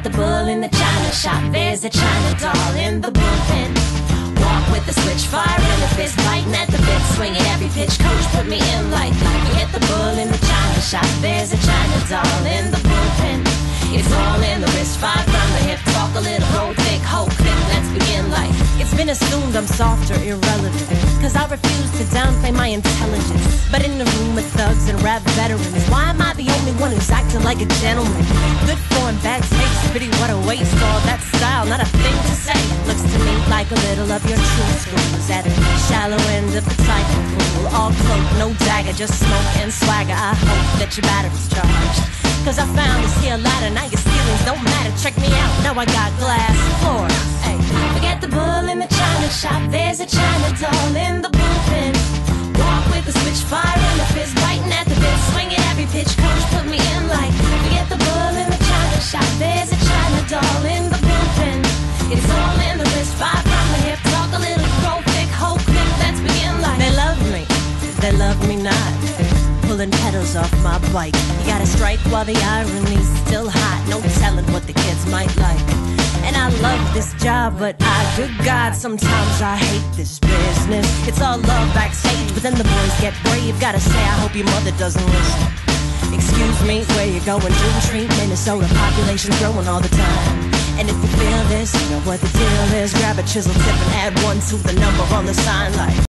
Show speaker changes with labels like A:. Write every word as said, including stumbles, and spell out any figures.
A: the bull in the china shop, there's a china doll in the bullpen. Walk with the switch, fire in the fist, biting at the bit, swinging every pitch. Coach put me in like that. Forget the bull in the china shop, there's a china doll in the bullpen. It's all in the wrist, five from the hip. Talk a little, roll thick, hold quick, let's begin like.
B: It's been assumed I'm soft or irrelevant, cause I refuse to downplay my intelligence. But in the room with thugs and rap veterans, why am I the only one who's acting like a gentleman? Good form, bad taste, pity what a waste. All that style, not a thing to say. Looks to me like a little of your true schools at the shallow end of the type of pool. All cloak, no dagger, just smoke and swagger. I hope that your battery's charged, cause I found this here ladder, now your ceilings don't matter. Check me out, now I got glass floors.
A: Hey, forget the bull in the china shop, there's a china doll in the bullpen. Walk with the switch, fire in the fist, biting at the bit, swinging every pitch. Coach put me in like. Forget the bull in the china shop, there's a china doll in the bullpen. It's all in the wrist, five from the hip. Talk a little, grow thick, hold quick, let's begin like.
B: They love me, they love me not. Pulling pedals off my bike. You gotta strike while the irony's still hot. No telling what the kids might like. And I love this job, but I, good God, sometimes I hate this business. It's all love backstage, but then the boys get brave. Gotta say, I hope your mother doesn't listen. Excuse me, where you going? Dream Street, Minnesota, population's growing all the time. And if you feel this, you know what the deal is. Grab a chisel tip and add one to the number on the sign like.